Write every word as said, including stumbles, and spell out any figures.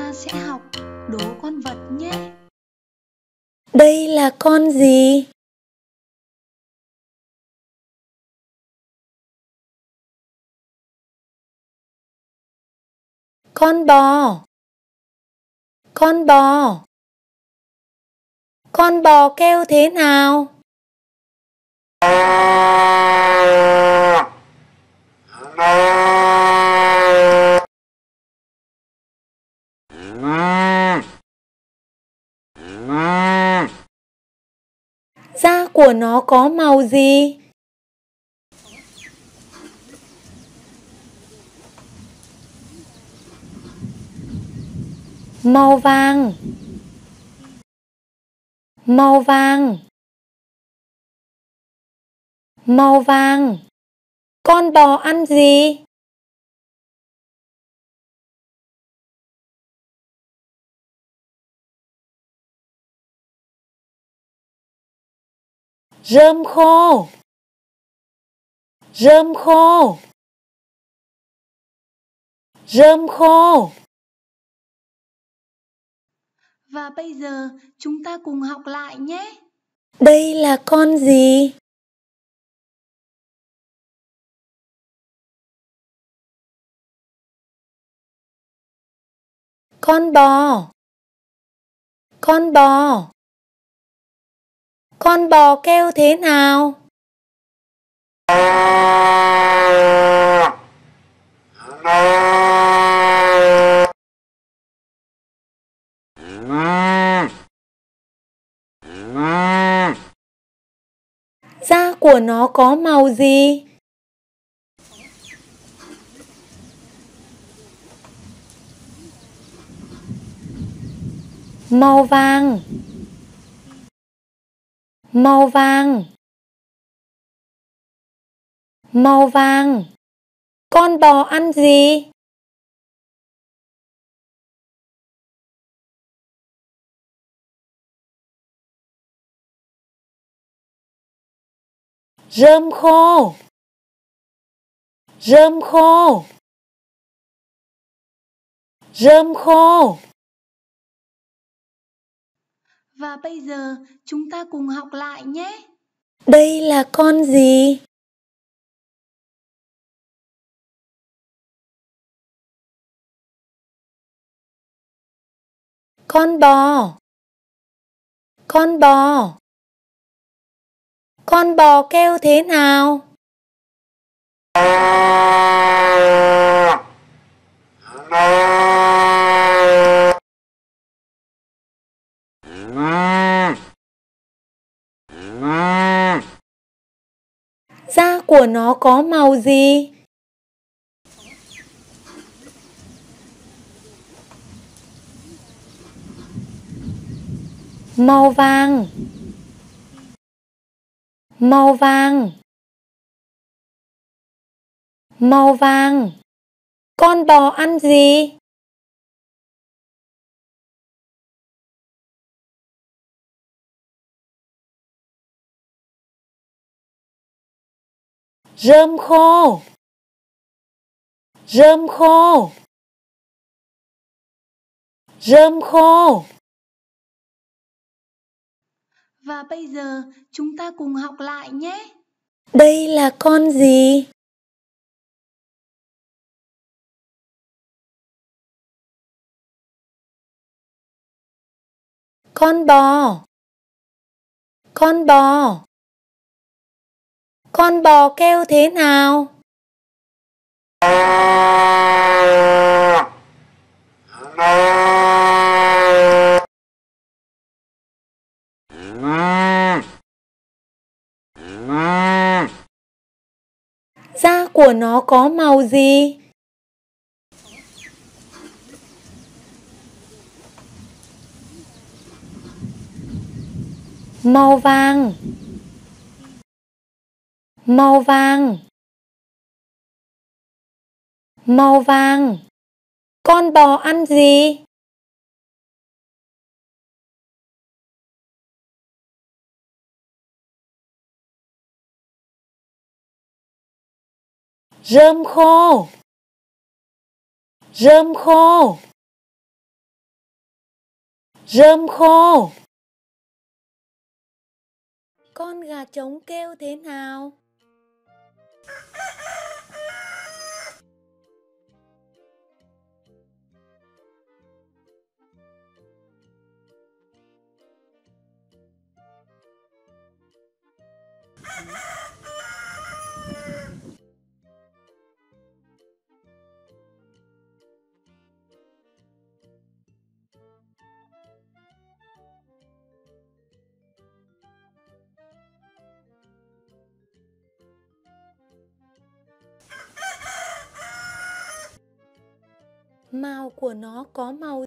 ta sẽ học đố con vật nhé. Đây là con gì? Con bò. Con bò. Con bò kêu thế nào? Da của nó có màu gì? Màu vàng. Màu vàng. Màu vàng. Con bò ăn gì? Rơm khô. Rơm khô. Rơm khô. Và bây giờ chúng ta cùng học lại nhé. Đây là con gì? Con bò. Con bò. Con bò kêu thế nào? Da của nó có màu gì? Màu vàng. Màu vàng. Màu vàng. Con bò ăn gì? Rơm khô. Rơm khô. Rơm khô. Và bây giờ chúng ta cùng học lại nhé. Đây là con gì? Con bò. Con bò. Con bò kêu thế nào? Da của nó có màu gì? Màu vàng. Màu vàng. Màu vàng. Con bò ăn gì? Rơm khô. Rơm khô. Rơm khô. Và bây giờ chúng ta cùng học lại nhé. Đây là con gì? Con bò. Con bò. Con bò kêu thế nào? Da của nó có màu gì? Màu vàng. Màu vàng. Màu vàng. Con bò ăn gì? Rơm khô. Rơm khô. Rơm khô. Con gà trống kêu thế nào? Mào của nó có màu